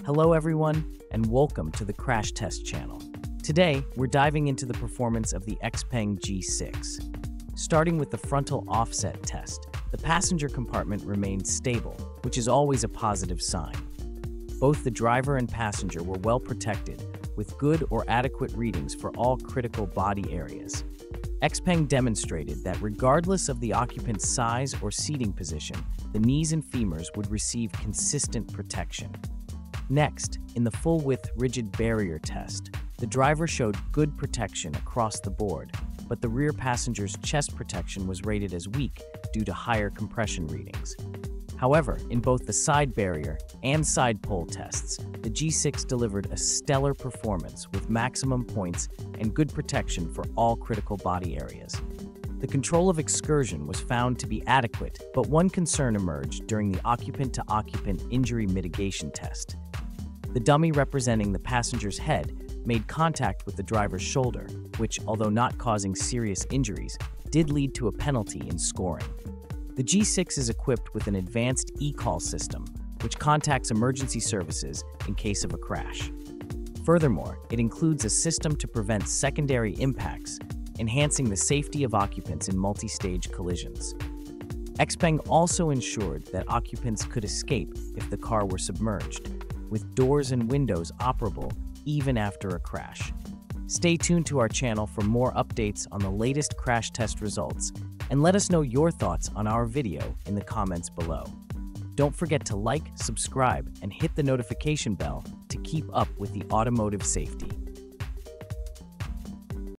Hello everyone, and welcome to the Crash Test channel. Today, we're diving into the performance of the XPENG G6. Starting with the frontal offset test, the passenger compartment remained stable, which is always a positive sign. Both the driver and passenger were well protected, with good or adequate readings for all critical body areas. XPENG demonstrated that regardless of the occupant's size or seating position, the knees and femurs would receive consistent protection. Next, in the full-width rigid barrier test, the driver showed good protection across the board, but the rear passenger's chest protection was rated as weak due to higher compression readings. However, in both the side barrier and side pole tests, the G6 delivered a stellar performance with maximum points and good protection for all critical body areas. The control of excursion was found to be adequate, but one concern emerged during the occupant-to-occupant injury mitigation test. The dummy representing the passenger's head made contact with the driver's shoulder, which, although not causing serious injuries, did lead to a penalty in scoring. The G6 is equipped with an advanced e-call system, which contacts emergency services in case of a crash. Furthermore, it includes a system to prevent secondary impacts, enhancing the safety of occupants in multi-stage collisions. XPENG also ensured that occupants could escape if the car were submerged, with doors and windows operable even after a crash. Stay tuned to our channel for more updates on the latest crash test results, and let us know your thoughts on our video in the comments below. Don't forget to like, subscribe, and hit the notification bell to keep up with the automotive safety.